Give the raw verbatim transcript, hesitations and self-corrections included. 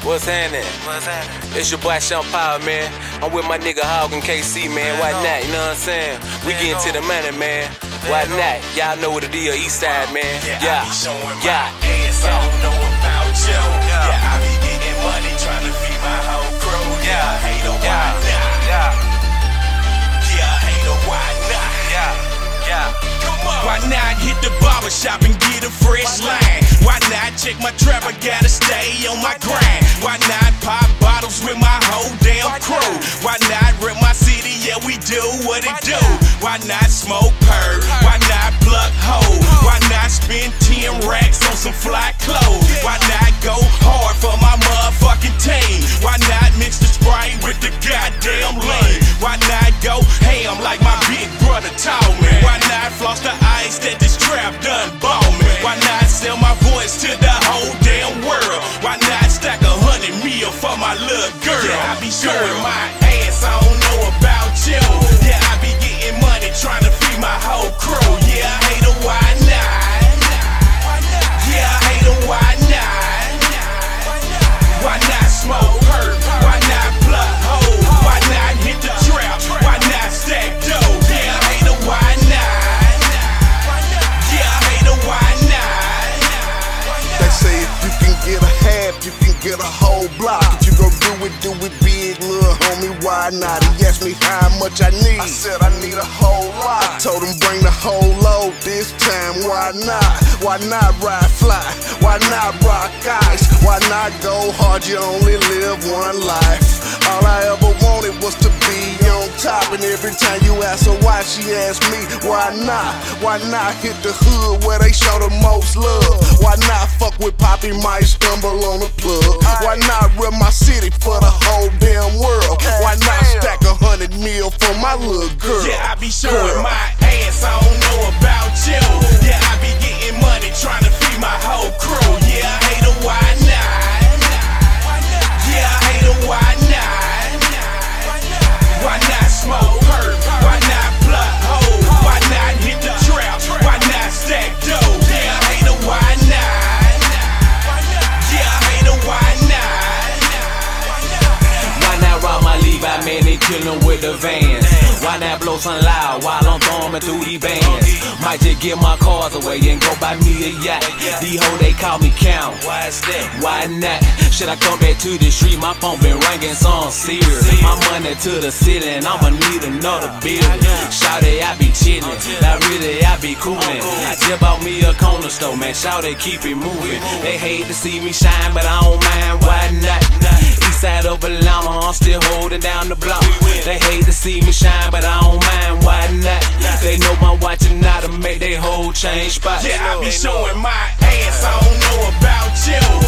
What's happening? What's happening? It's your boy Sean Power, man. I'm with my nigga Hogg and K C, man. Why not? You know what I'm saying? We getting to the money, man. Why not? Y'all know what it is, East Side, man. Yeah, Yeah, I be showing yeah, my ass. I don't know about you. Yeah, I be getting money, trying to feed my whole crew. Yeah, hate a why not? yeah, Yeah, hate a why not? yeah, yeah. Come on. Why not hit the barber shop and get a fresh line? Why not check my trap? I gotta stay on my grind. Why not pop bottles with my whole damn crew? Why not rep my city? Yeah, we do what it do. Why not smoke purr? Why not pluck hoe? Why not spend ten racks on some fly clothes? Why not go hard for my motherfucking team? Why not mix the Sprite with the goddamn lean? Why not go ham like my big brother taught me? Why not floss the ice that this trap done bought me? Why not sell my voice to the whole damn world? Why not stack a hundred meal for my little girl? Yeah, I be showing my ass, I don't know about you. Yeah, I be getting money, trying to feed my whole crew. Yeah, I hate a why not? Yeah, I hate a why not? Why not smoke herb? Why not pluck hoe? Why not hit the trap? Why not stack dough? Yeah, I hate a why not? Yeah, I hate a why not? They say if you can get a half, you can get a whole block. If you gon' do it, do it big, little homie, why not? He asked me how much I need. I said I need a whole lot. I told him bring the whole load this time, why not? Why not ride fly? Why not rock ice? Why not go hard? You only live one life. All I ever wanted was to be on top. And every time you ask her why, she asked me, why not? Why not hit the hood where they show the most love? Why not fuck with Poppy, might stumble on the plug? Why not rep my city for the whole damn world? Why not stack a hundred mil for my little girl? Yeah, I be showing my ass, I don't know about you. Yeah, I be getting money, trying to feed my whole crew. Yeah, I hate a why not? Yeah, I hate a why not? Why not smoke herb? Why not pluck hoe? Why not hit the trap? Why not stack dough? Yeah, I hate a why not? Yeah, I hate a why not? Why not rob my Levi, man, they killin' with the vans? Why not blow some loud while I'm thumbing through these bands? Might just give my cars away and go buy me a yacht. These hoes, they call me Count. Why is that? Why not? Should I come back to the street? My phone been ringing, so I'm serious. My money to the city and I'ma need another bill. Shawty, I be chillin', not really, I be coolin'. I just bought me a corner store, man, shawty, keep it moving. They hate to see me shine, but I don't mind, why not? East side of Atlanta, I'm still holding down the block. They hate to see me shine, but I don't mind, why not? They know I'm watching now to make they whole change spot. Yeah, I be showing my ass, I don't know about you.